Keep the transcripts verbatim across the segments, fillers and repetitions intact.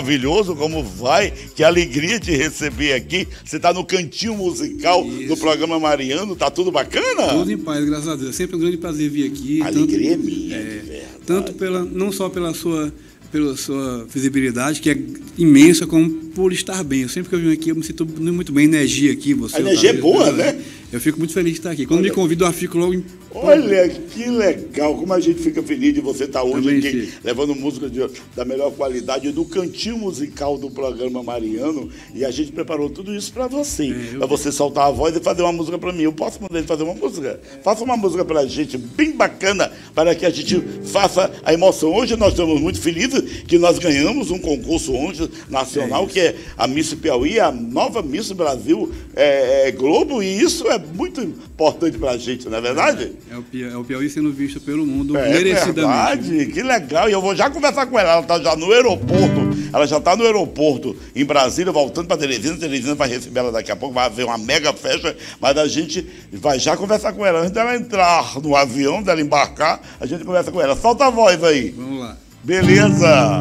maravilhoso, como vai? Que alegria te receber aqui. Você está no cantinho musical Isso. do programa Mariano, tá tudo bacana? Tudo em paz, graças a Deus. É sempre um grande prazer vir aqui. A alegria tanto, é minha, é, tanto pela, não só pela sua, pela sua visibilidade, que é imensa, como por estar bem. Eu sempre que eu venho aqui, eu me sinto muito bem, energia aqui. Você, a energia é boa, né? Eu fico muito feliz de estar aqui. Quando Olha. me convidam, eu fico logo em... Olha que legal, como a gente fica feliz de você estar hoje Também aqui, sim. levando música de, da melhor qualidade do cantinho musical do programa Mariano. E a gente preparou tudo isso para você, é, eu... para você soltar a voz e fazer uma música para mim. Eu posso mandar ele fazer uma música? Faça uma música para a gente, bem bacana, para que a gente faça a emoção. Hoje nós estamos muito felizes que nós ganhamos um concurso ontem nacional, é que é a Miss Piauí, a nova Miss Brasil é, é, Globo, e isso é muito importante para a gente, não é verdade? É o, Piauí, é o Piauí sendo visto pelo mundo é merecidamente. Verdade, que legal. E eu vou já conversar com ela. Ela está já no aeroporto. Ela já está no aeroporto em Brasília, voltando para Teresina. Teresina vai receber ela daqui a pouco. Vai haver uma mega festa. Mas a gente vai já conversar com ela. Antes dela entrar no avião, dela embarcar, a gente conversa com ela. Solta a voz aí. Vamos lá. Beleza.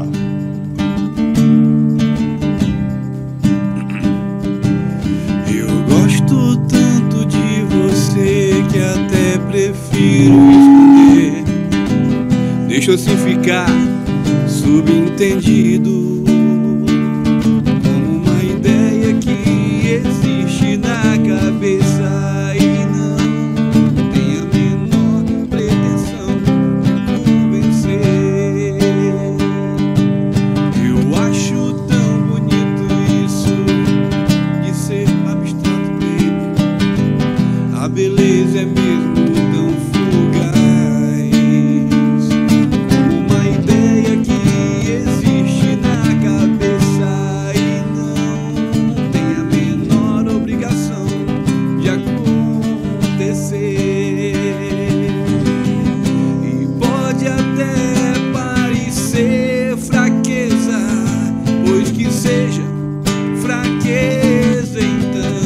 Que até prefiro esconder, deixa assim ficar subentendido, como uma ideia que existe na cabeça e não tem a menor pretensão de convencer. Eu acho tão bonito isso de ser abstrato, baby. A beleza é mesmo tão fugaz, como uma ideia que existe na cabeça e não tem a menor obrigação de acontecer. E pode até parecer fraqueza, pois que seja fraqueza então.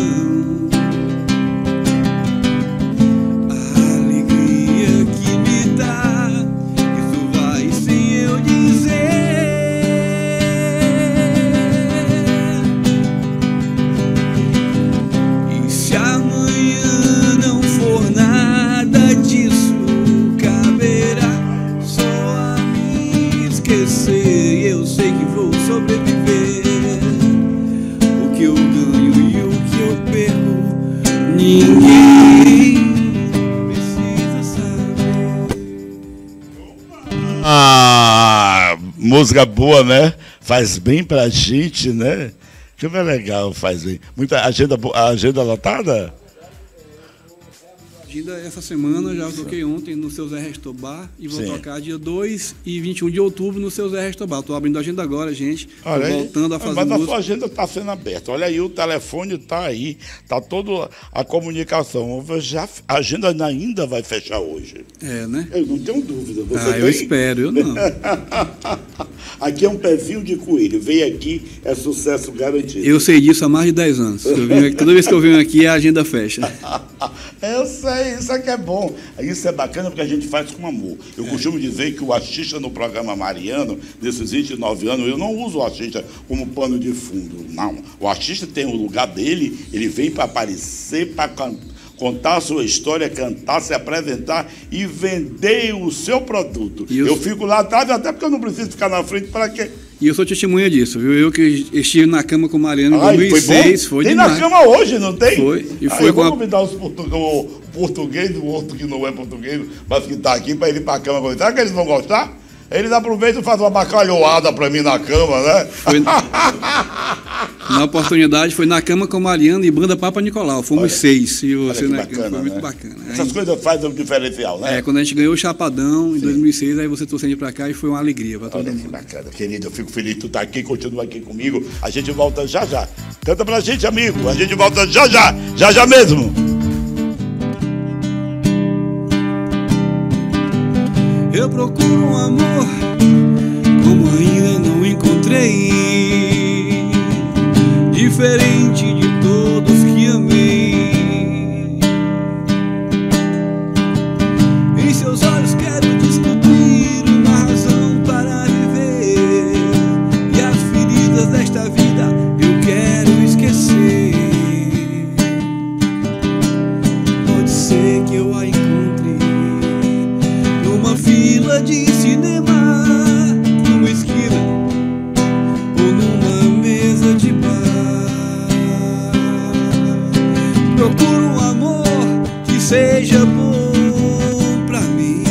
Eu sei que vou sobreviver. O que eu ganho e o que eu perco, ninguém precisa saber. Ah, música boa, né? Faz bem pra gente, né? Que é legal, faz bem. Muita agenda, a agenda lotada? Essa semana, já toquei ontem no seu Zé Restobar e vou Sim. tocar dia dois e vinte e um de outubro no seu Zé Restobar. Estou abrindo a agenda agora, gente. Olha aí, voltando a fazer mas música. a sua agenda está sendo aberta. Olha aí, o telefone está aí, está toda a comunicação. Já, a agenda ainda vai fechar hoje. É, né? Eu não tenho dúvida. Você ah, tem? eu espero, eu não. Aqui é um pezinho de coelho. Vem aqui, é sucesso garantido. Eu sei disso há mais de dez anos. Eu venho aqui, toda vez que eu venho aqui, a agenda fecha. Eu sei, isso aqui é bom. Isso é bacana porque a gente faz com amor. Eu é. costumo dizer que o artista no programa Mariano, nesses vinte e nove anos, eu não uso o artista como pano de fundo, não. O artista tem o lugar dele, ele vem para aparecer, para contar a sua história, cantar, se apresentar e vender o seu produto. Eu... eu fico lá atrás, até porque eu não preciso ficar na frente para quê? E eu sou testemunha disso, viu? Eu que estive na cama com o Mariano em dois mil e seis, foi, foi Tem demais. na cama hoje, não tem? Foi. E foi ah, eu com vou a... convidar os portu... o português, o outro que não é português, mas que está aqui, para ele ir para a cama. Será que eles vão gostar? Eles aproveitam e fazem uma bacalhoada para mim na cama, né? Foi... Na oportunidade, foi na cama com o Mariano e banda Papa Nicolau. Fomos olha, seis. E você, né, bacana, foi muito né? bacana. Essas aí, coisas fazem um diferencial, né? É, quando a gente ganhou o Chapadão em Sim. dois mil e seis, aí você trouxe a gente para cá e foi uma alegria para todo olha mundo. Que bacana, querido. Eu fico feliz de tu estar aqui, continua aqui comigo. A gente volta já já. Canta pra gente, amigo. A gente volta já já. Já já mesmo. Eu procuro um amor como ainda não encontrei, diferente de todos que amei. Em seus olhos quero descobrir uma razão para viver, e as feridas procuro um amor que seja bom pra mim.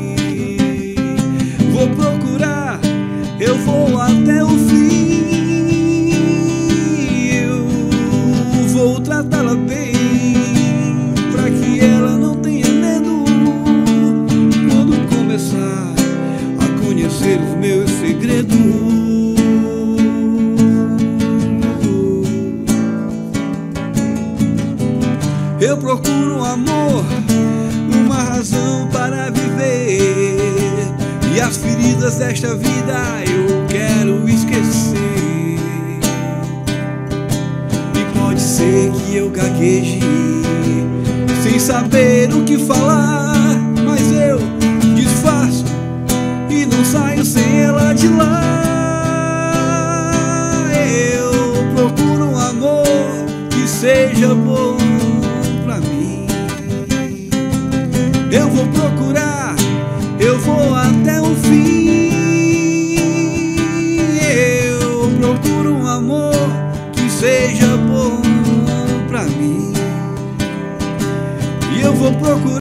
Vou procurar, eu vou até o fim. Eu vou tratá-la bem, pra que ela não tenha medo quando começar a conhecer os meus segredos. Eu procuro um amor, uma razão para viver, e as feridas desta vida eu quero esquecer. E pode ser que eu gagueje, sem saber o que falar, mas eu disfarço e não saio sem ela de lá. Eu procuro um amor que seja bom pra mim. Eu vou procurar, eu vou até o fim. Eu procuro um amor que seja bom pra mim. E eu vou procurar